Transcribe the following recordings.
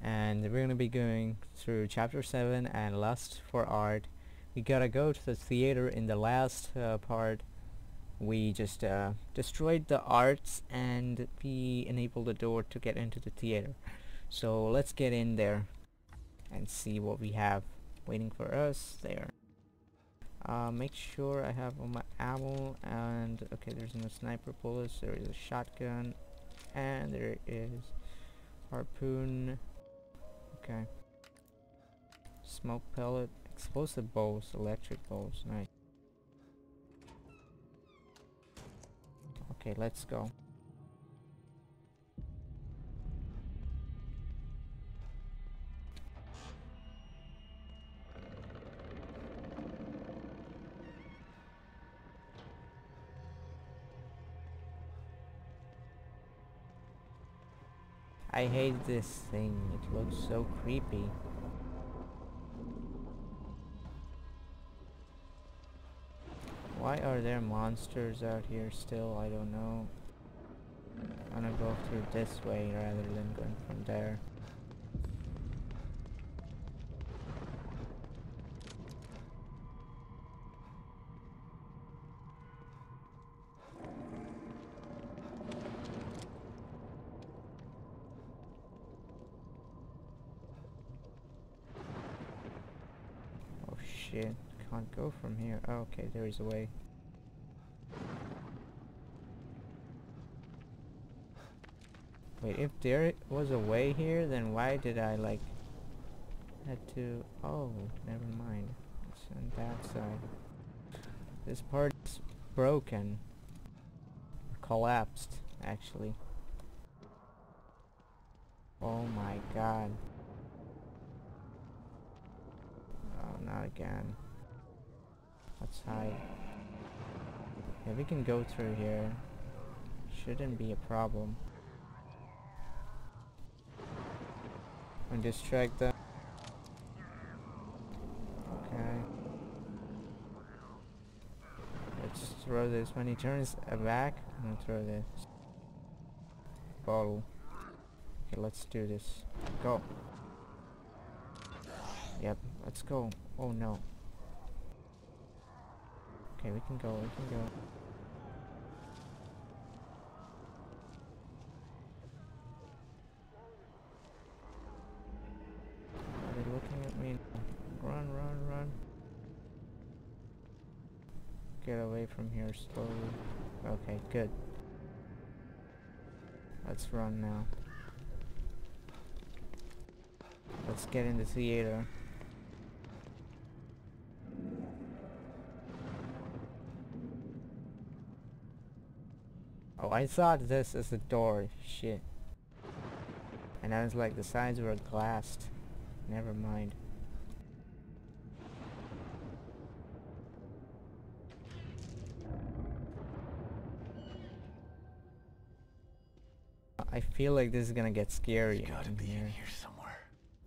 and we're gonna be going through chapter 7 and Lust for Art. We gotta go to the theater. In the last part we just destroyed the arts and we enabled the door to get into the theater. So let's get in there and see what we have waiting for us there. Make sure I have all my ammo, and okay, there's no sniper bullets, there is a shotgun, and there is harpoon. Okay, smoke pellet, explosive bows, electric bows, nice. Okay, let's go. I hate this thing, it looks so creepy. Why are there monsters out here still? I don't know. I'm gonna go through this way rather than going from there. Oh shit, can't go from here. Oh, okay, there is a way. Wait, if there was a way here, then why did I like had to... Oh, never mind. It's on that side. This part's broken. Collapsed, actually. Oh my god. Oh, not again. Let's hide. Yeah, we can go through here. Shouldn't be a problem. And distract them. Okay. Let's throw this. When he turns back, I'm gonna throw this bottle. Okay, let's do this. Go. Yep, let's go. Oh no. Okay, we can go, we can go. Are they looking at me? Run, run, run. Get away from here slowly. Okay, good. Let's run now. Let's get in the theater. Oh, I thought this is a door. Shit. And I was like, the sides were glassed. Never mind. I feel like this is gonna get scary in here. Somewhere.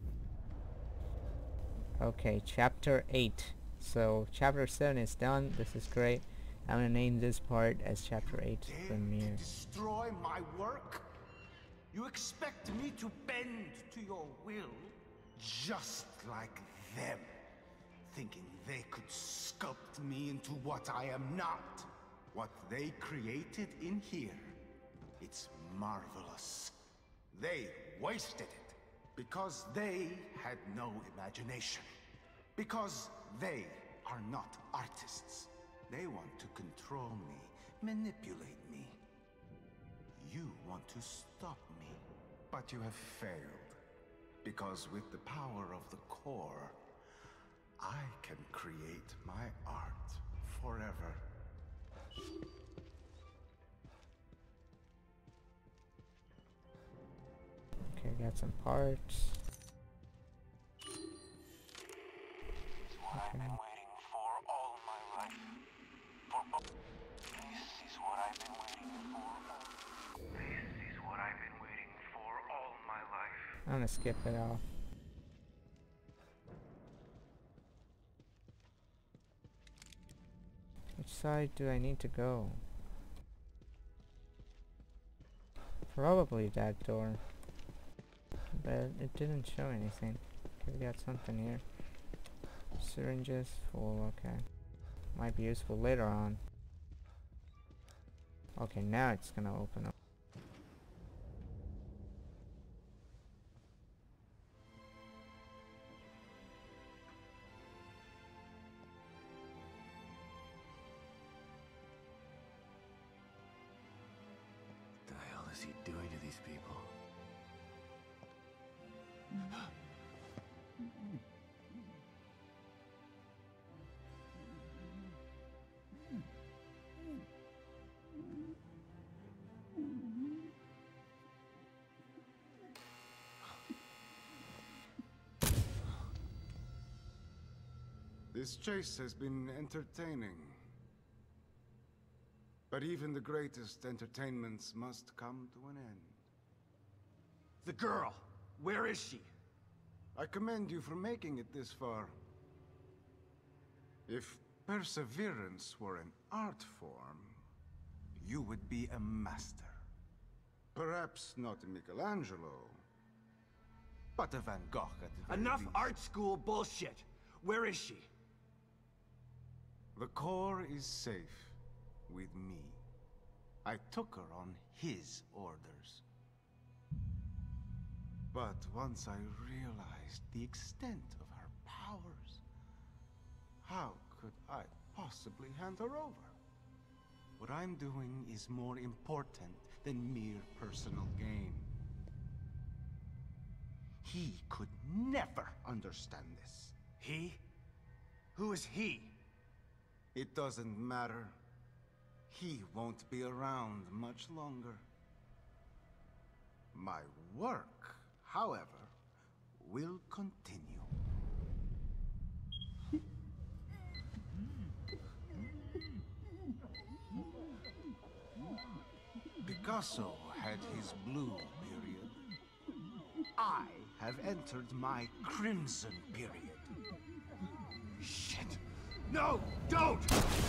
Okay, chapter 8. So chapter 7 is done. This is great. I'm gonna name this part as chapter 8 premiere. Destroy my work? You expect me to bend to your will? Just like them. Thinking they could sculpt me into what I am not. What they created in here. It's marvelous. They wasted it. Because they had no imagination. Because they are not artists. They want to control me, manipulate me. You want to stop me. But you have failed. Because with the power of the core, I can create my art forever. Okay, got some parts. I've been waiting for all my life. This is what I've been waiting for. This is what I've been waiting for all my life. I'm gonna skip it off. Which side do I need to go? Probably that door. but it didn't show anything. Okay, we got something here. Syringes full, okay. Might be useful later on. Okay, now it's gonna open up. What the hell is he doing to these people? This chase has been entertaining. But even the greatest entertainments must come to an end. The girl! Where is she? I commend you for making it this far. If perseverance were an art form, you would be a master. Perhaps not a Michelangelo, but a Van Gogh at the very Enough least. art school bullshit! Where is she? The core is safe with me. I took her on his orders. But once I realized the extent of her powers, how could I possibly hand her over? What I'm doing is more important than mere personal gain. He could never understand this. He? Who is he? It doesn't matter. He won't be around much longer. My work, however, will continue. Picasso had his blue period. I have entered my crimson period. Shit! No! Don't!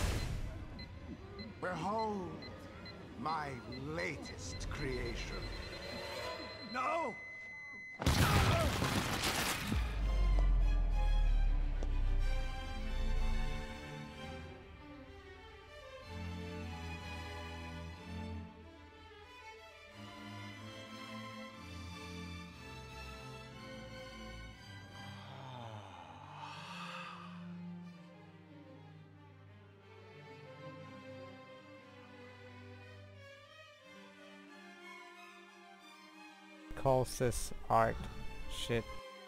Behold, my latest creation. No! Calls this art shit.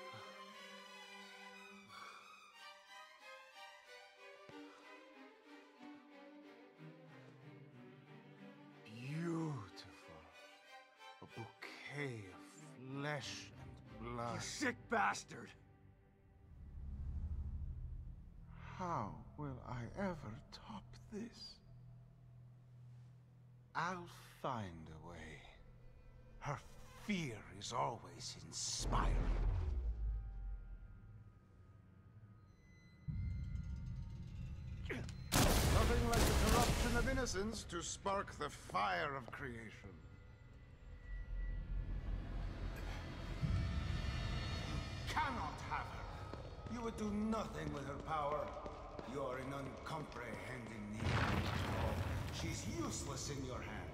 Beautiful. A bouquet of flesh and blood. You sick bastard! How will I ever top this? I'll find a way. Her fear is always inspiring. Nothing like the corruption of innocence to spark the fire of creation. You cannot have her. You would do nothing with her power. You are in uncomprehending need of control. She's useless in your hands.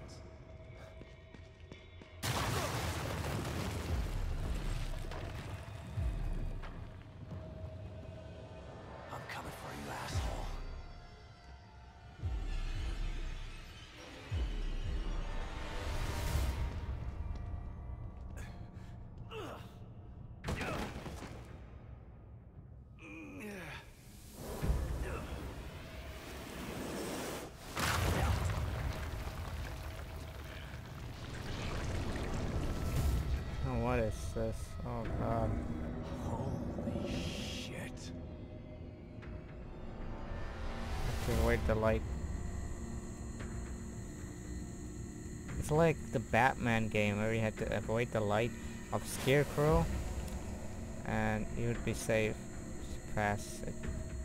I'm coming for you, asshole. Oh, what is this? Oh god. Holy shit. Okay, wait, the light. It's like the Batman game where you had to avoid the light of Scarecrow and you would be safe. Just pass it.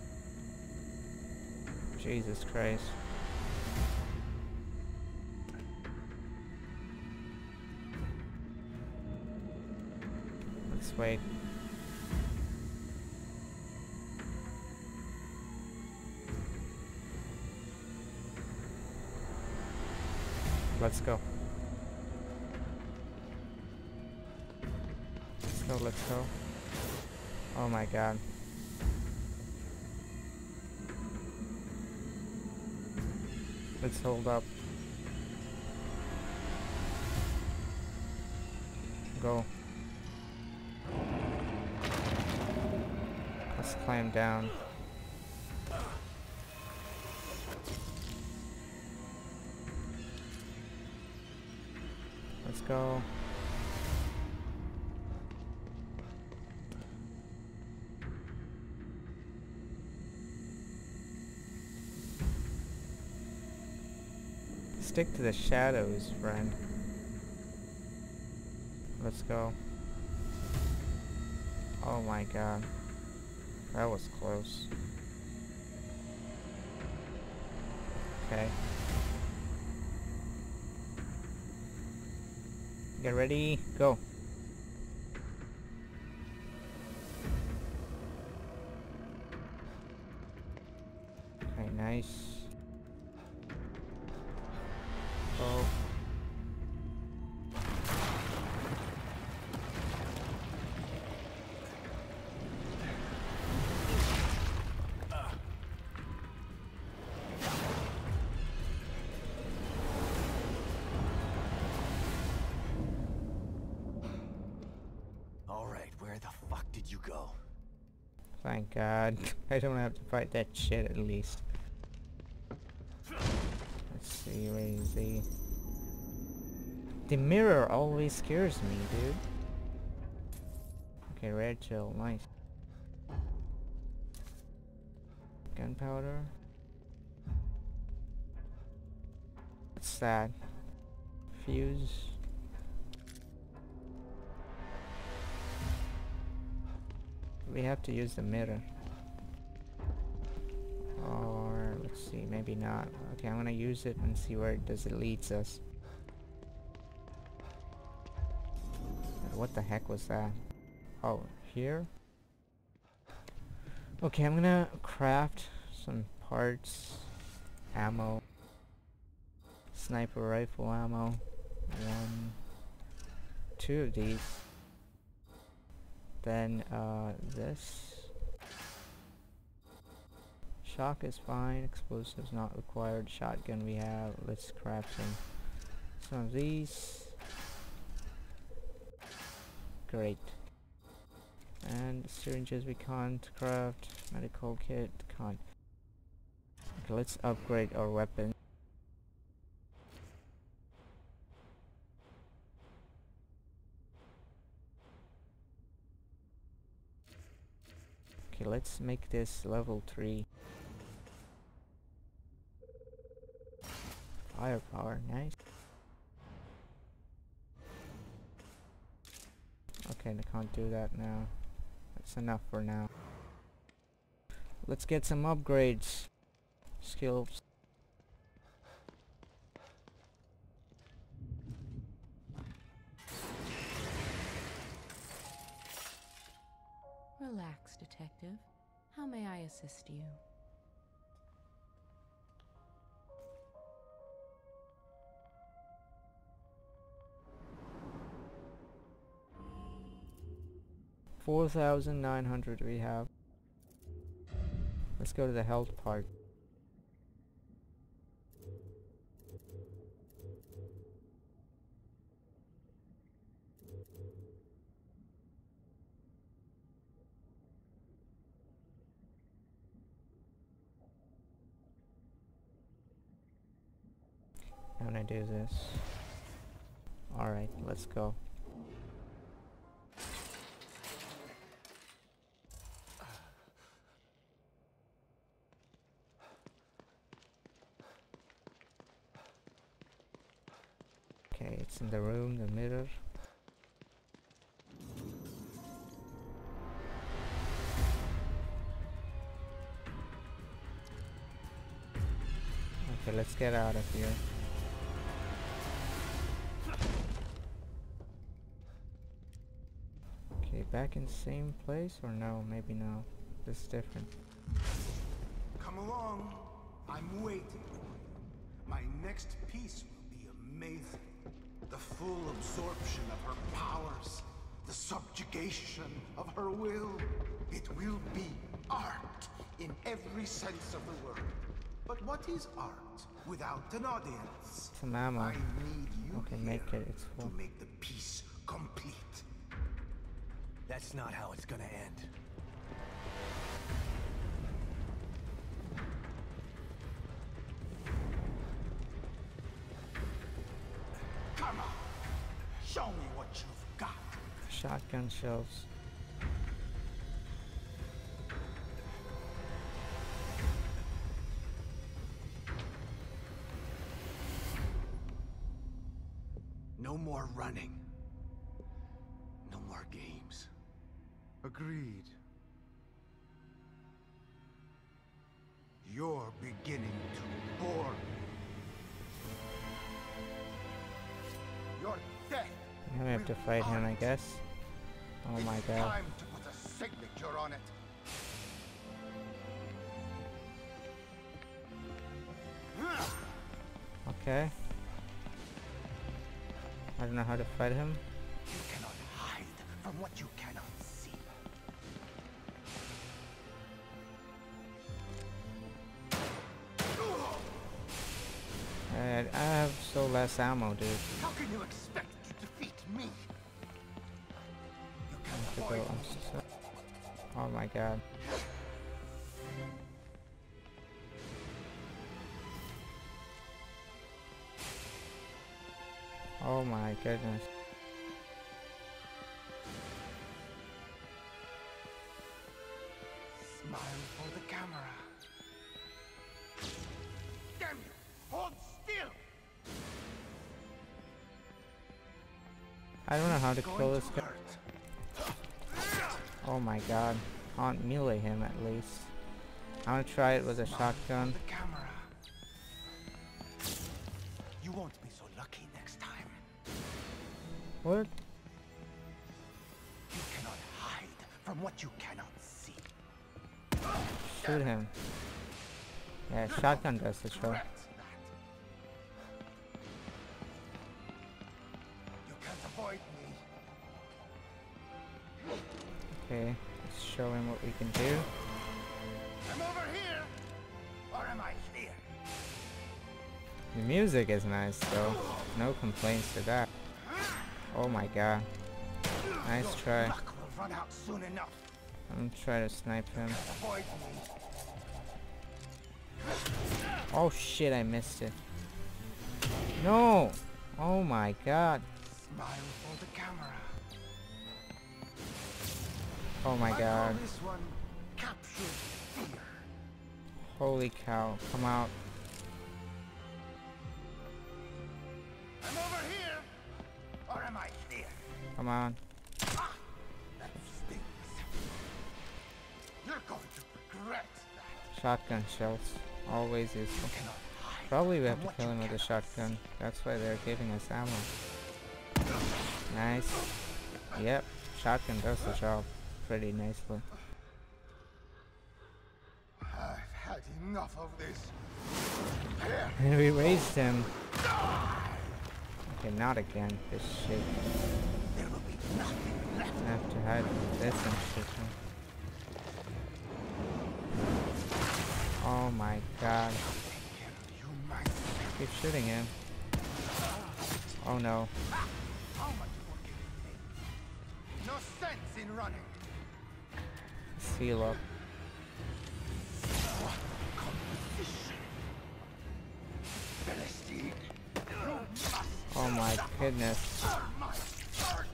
Jesus Christ. Let's wait. Let's go. Let's go. Oh my god. Let's hold up. Go. Let's climb down. Let's go. Stick to the shadows, friend. Let's go. Oh my god. That was close. Okay. Get ready, go. Okay, nice. Go. All right, where the fuck did you go? Thank God. I don't have to fight that shit at least. Let's see, where is he? The mirror always scares me, dude. Okay, red gel, nice. Gunpowder. What's that? Fuse. We have to use the mirror. Or let's see, maybe not. Okay, I'm gonna use it and see where it leads us. What the heck was that? Oh, here? Okay, I'm gonna craft some parts, ammo, sniper rifle ammo, 2 of these. Then this. Shock is fine, explosives not required. Shotgun we have. Let's craft some of these. Great. And syringes we can't craft. Medical kit can't. Okay, let's upgrade our weapon. Okay, let's make this level 3. Firepower, nice. Okay, I can't do that now. That's enough for now. Let's get some upgrades. Skills. Relax, detective. How may I assist you? $4,900 we have. Let's go to the health part. I'm gonna do this. Alright, let's go. Okay, it's in the room, the mirror. Okay, let's get out of here. Okay, back in the same place or no? Maybe no. This is different. Come along. I'm waiting for you. My next piece will be amazing. The full absorption of her powers. The subjugation of her will. It will be art in every sense of the word. But what is art without an audience? Some ammo. I need you Okay, here make it. It's full. to make the piece complete. That's not how it's gonna end. Come on, show me what you've got. Shotgun shells. No more running. No more games. Agreed. You're beginning to bore me. Your death. Now we have to fight him, I guess. Oh my It's god. time to put a signature on it. Okay. I don't know how to fight him. You cannot hide from what you cannot see. I have so less ammo, dude. How can you expect to defeat me? You I can have to avoid go. me. I'm so. Oh my god. Oh my goodness. Smile for the camera. Damn you! Hold still! I don't know how to Going kill to this guy. hurt. Oh my god. Can't melee him at least. I'm gonna try it with a shotgun. The camera. You won't be so lucky next time. What? You cannot hide from what you cannot see. Shoot him. Yeah, shotgun does the trick. Regret that. You can't avoid me. Okay, let's show him what we can do. I'm over here, or am I here? The music is nice though. No complaints to that. Oh my god. Nice Your try. luck will run out soon enough. I'm gonna try to snipe him. Avoid me. Oh shit, I missed it. No! Oh my god. Smile for the camera. Oh my I god. call this one captured fear. Holy cow. Come out. I'm over here, or am I here? Come on. That stings. You're going to regret that. Shotgun shells. Always useful. You cannot hide Probably we have from to what kill you him with a cannot shotgun. That's why they're giving us ammo. Nice. Yep. Shotgun does the job pretty nicely. I've had enough of this. Here. And we raised him. Okay, not again. This shit. There will be nothing left. I have to hide with this and shit. Oh my god. You might. Keep shooting him. Oh no. How much more can it take? No sense in running. Let's heal up. Composition. Celestine, you must Oh my goodness. serve my art.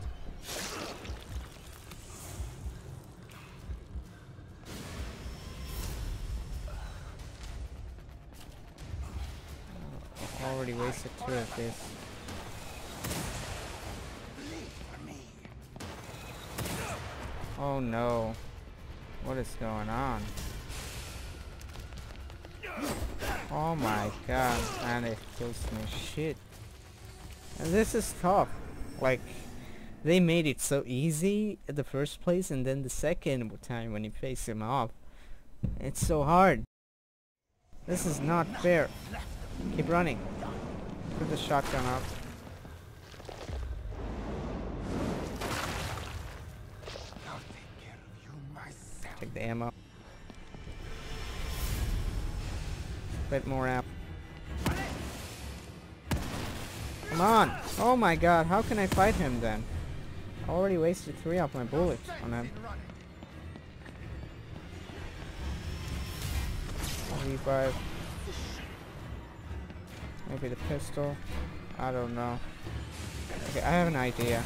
Already wasted 2 of this. Bleed for me. Oh no. What is going on? Oh my god. And it kills me. Shit. And this is tough. Like, They made it so easy at the first place, and then the second time when you face him off, it's so hard. This is not fair. Keep running. Put the shotgun up. I'll take care of you myself. Take the ammo. Bit more ammo. Come on! Oh my god, how can I fight him then? I already wasted 3 of my bullets on him. V5. Maybe the pistol. I don't know. Okay, I have an idea.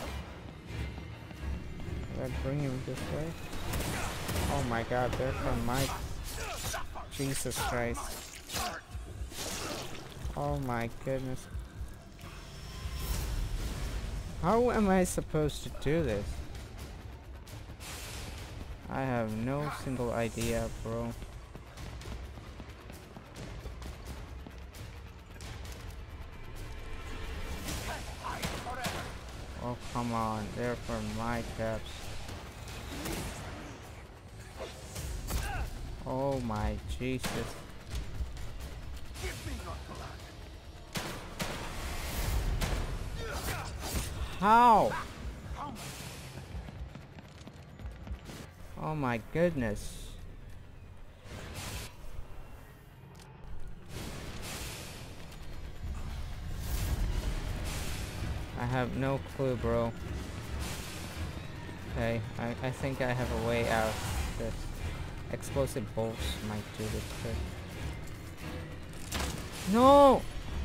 Should I bring him this way? Oh my god, they're from Mike. Jesus Christ. Oh my goodness. How am I supposed to do this? I have no single idea, bro. Oh, come on. They're from my caps. Oh my Jesus. How? Oh my goodness. I have no clue, bro. Okay, I think I have a way out of this. Explosive bolts might do this trick. No!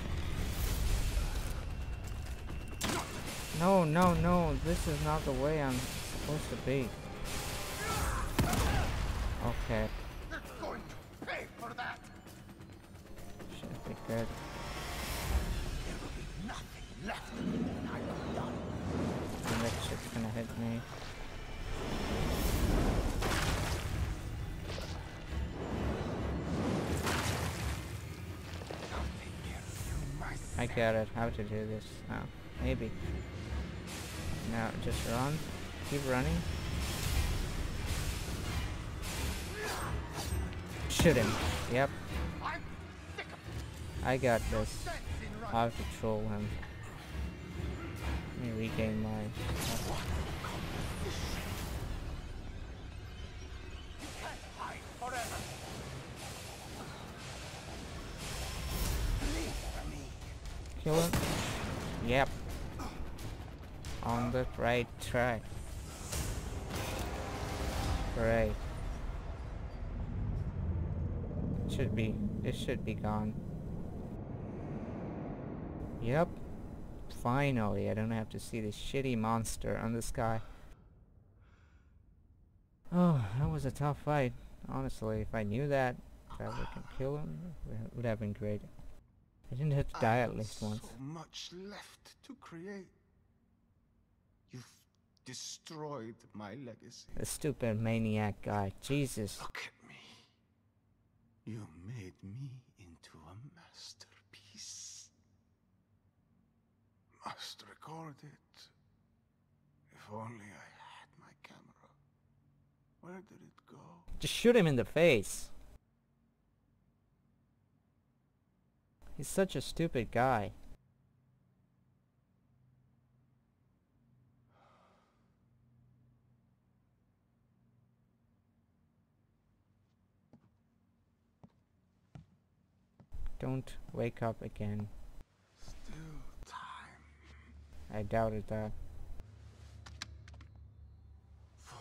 No, no, no, this is not the way I'm supposed to be. Okay. You're going to pay for that. Should be good. There will be nothing left of me when I'm done. And that shit's gonna hit me. I'll take care of you myself. I got it. How to do this? Oh, maybe. Now just run. Keep running. Shoot him. Yep. I'm sick of I got this. sense in running. How to troll him. Let me regain my stuff. You can't hide forever. Please for me. Kill him. Yep. On the right track. Great. It should be gone. Yep. Finally, I don't have to see this shitty monster on the sky. Oh, that was a tough fight. Honestly, if I knew that we can kill him, it would have been great. I didn't have to die at least once. So much left to create. You've destroyed my legacy. The stupid maniac guy. Jesus. Look at me. You made me into a masterpiece. Must record it. If only I had my camera. Where did it go? Just shoot him in the face. He's such a stupid guy. Don't wake up again. Still time I doubted that. for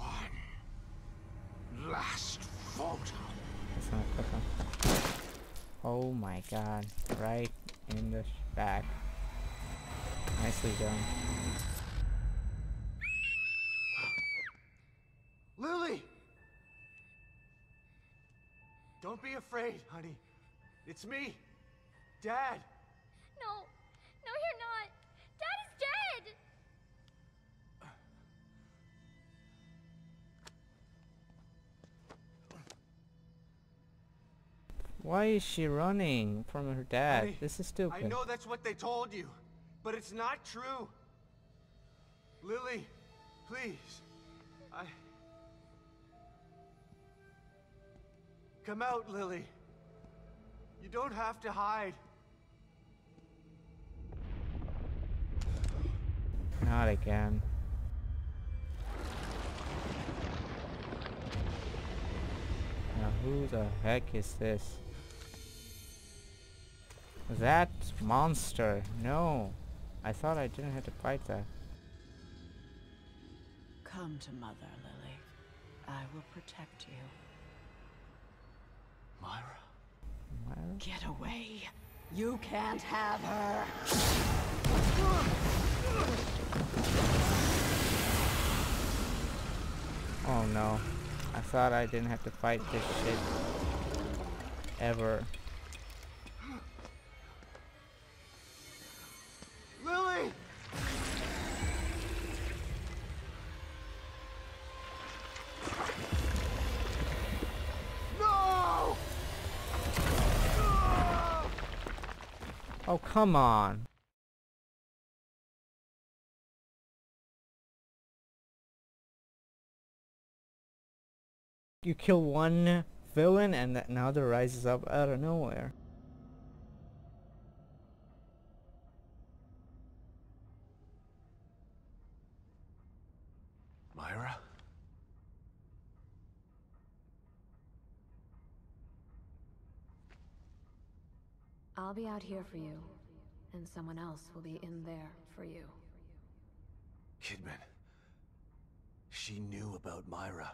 one last photo. That's not quick enough. Oh my god. Right in the back. Nicely done. Lily! Don't be afraid, honey. It's me, Dad. No, no, you're not. Dad is dead. Why is she running from her dad? Honey, This is I stupid. know that's what they told you, but it's not true. Lily, please. Come out, Lily. You don't have to hide. Not again. Now who the heck is this? That monster. No. I thought I didn't have to fight that. Come to Mother, Lily. I will protect you. Myra? Myra? Get away. You can't have her. Oh no. I thought I didn't have to fight this shit. Ever. Lily! No! Oh, come on. You kill one villain and another rises up out of nowhere. Myra? I'll be out here for you, and someone else will be in there for you. Kidman. She knew about Myra.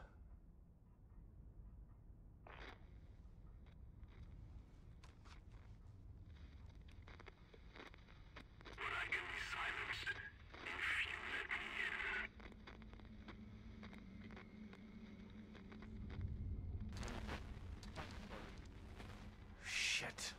Shit.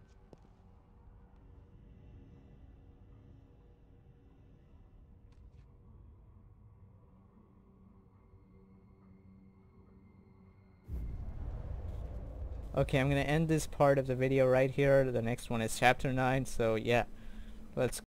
Okay, I'm gonna end this part of the video right here. The next one is chapter 9, so yeah. Let's